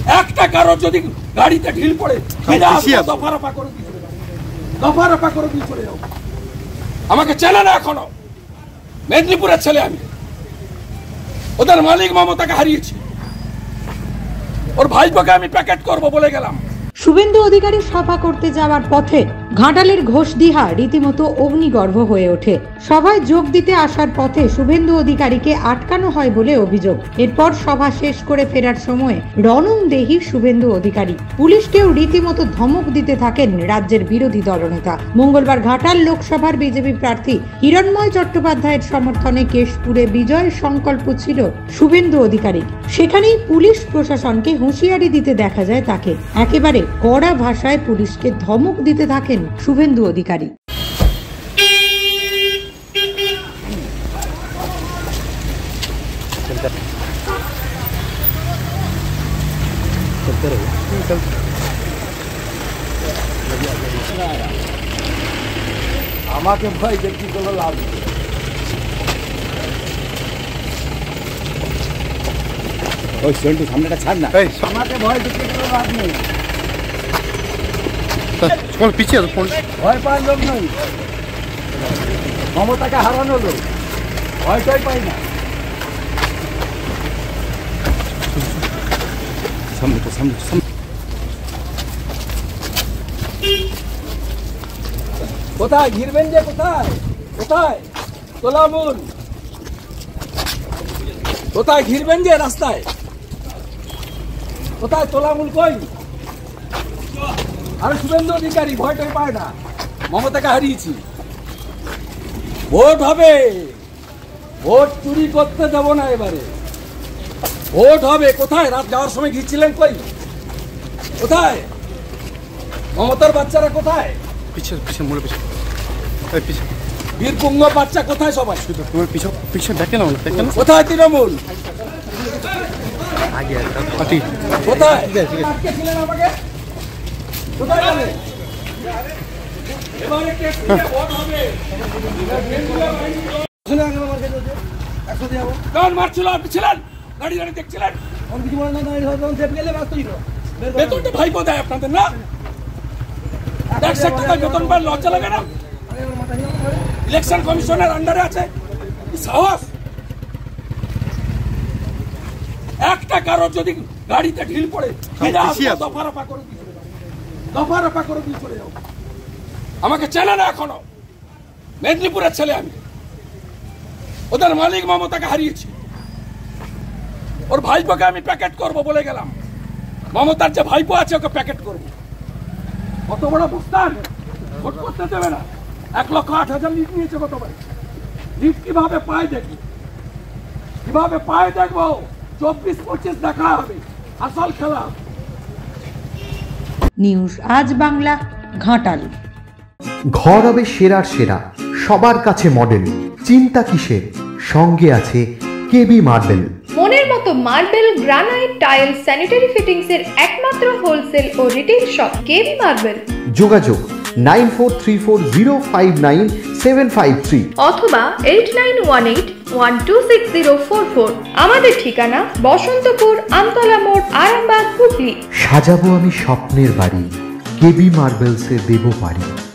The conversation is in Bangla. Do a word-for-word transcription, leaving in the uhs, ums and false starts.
একটা কারোর যদি গাড়িতে ঢিল পড়ে দফা রফা করে দিয়ে দফা রফা করে দিয়ে চলে যাও। আমাকে চেনে না এখনো, মেদিনীপুরের ছেলে আমি। ওদের মালিক মমতাকে হারিয়েছি, ওর ভাইপোকে আমি প্যাকেট করবো বলে গেলাম। শুভেন্দু অধিকারী সভা করতে যাওয়ার পথে ঘাটালের ঘোষদিহা রীতিমতো অগ্নিগর্ভ হয়ে ওঠে। সভায় যোগ দিতে আসার পথে শুভেন্দু অধিকারীকে আটকানো হয় বলে অভিযোগ। এরপর সভা শেষ করে ফেরার সময় রণংদেহী শুভেন্দু অধিকারী পুলিশকেও রীতিমতো ধমক দিতে থাকেন রাজ্যের বিরোধী দলনেতা। মঙ্গলবার ঘাটাল লোকসভার বিজেপি প্রার্থী হিরণময় চট্টোপাধ্যায়ের সমর্থনে কেশপুরে বিজয়ের সংকল্প ছিল শুভেন্দু অধিকারী। সেখানেই পুলিশ প্রশাসনকে হুঁশিয়ারি দিতে দেখা যায় তাকে। একেবারে কড়া ভাষায় পুলিশকে ধমক দিতে থাকেন শুভেন্দু অধিকারী। আমাকে ভয় দেখি কোনো লাভ নেই। ওই সন্টু সামনেটা ছাড় না। আমাকে ভয় দেখি কোনো লাভ নেই। পিছিয়ে ভয় পাওয়ার লোক নই, মমতাকে হারানো লোক, ভয়টাই পাই না। সামনে তো সামনে সামনে কোথায় ঘিরবেন যে? কোথায় কোথায় তোলামুল? কোথায় ঘিরবেন যে রাস্তায়? কোথায় তোলামুল? কই? আর শুভেন্দু অধিকারী ভয়টাই পায় না, মমতাকে হারিয়েছি। ভোট হবে, ভোট চুরি করতে দেব না এবারে। ভোট হবে। কোথায় রাত যাওয়ার সময় ঘিরছিলেন? কই? কোথায় মমতার বাচ্চারা? কোথায় পিছনে পিছনে মোড়ে পিছনে পিছনে বীরপুঙ্গ বাচ্চা কোথায়? সবাই শুধু তোমার পিছনে পিছনে দেখে না, দেখে না। কোথায় তৃণমূল? আগে কোথায় আটকে ছিলেন আমাকে? কোথায় গেলেন? এবারে কেসে ভোট হবে। শুনে আগে মার্কেট হচ্ছে একশো দিয়ে যাবো। কারণ মারছিল, আপনি ছিলেন গাড়ি গাড়ি দেখছিলেন। আমি কিছু বলেন না, দাঁড়িয়ে যখন চেপে গেলে ব্যস্ত ছিল। বেতনটা ভাইপো দেয় আপনাদের না? এক সেক্টর বেতন পায়, লজ্জা লাগে না? ইলেকশন কমিশনের আন্ডারে আছে সাহস। একটা কারোর যদি গাড়িতে ঢিল পড়ে দফা রফা করে দিয়ে দফা রফা করে দিয়ে চলে যাও। আমাকে চেনে না এখনো, মেদিনীপুরের ছেলে আমি। ওদের মালিক মমতাকে হারিয়েছি, ওর ভাইপোকে আমি প্যাকেট করবো বলে গেলাম। মমতার যে ভাইপো আছে ওকে প্যাকেট করবো। কত বড় বুস্তান, ভোট করতে দেবে না। এক লক্ষ আট হাজার লিট নিয়েছে গতবার। লিট কিভাবে পায় দেখি, কিভাবে পায় দেখবো। চব্বিশ পঁচিশ দেখা হবে, আসল খেলা। নিউজ আজ বাংলা, ঘাটাল। ঘর হবে সেরার সেরা, সবার কাছে মডেল। চিন্তা কিসের? সঙ্গে আছে কেবি মার্বেল। মনের মতো marble, granite, tile, sanitary fittings এর একমাত্র হোলসেল ও রিটেল শপ কেবি মার্বেল। যোগাযোগ nine four three four zero five nine seven five three অথবা eight nine one eight one two six zero four four. আমাদের ঠিকানা বসন্তপুর, আমতলা মোড়, আরামবাগ, হুগলি। সাজাবো আমি স্বপ্নের বাড়ি, কেবি মার্বেলসে দেবো বাড়ি।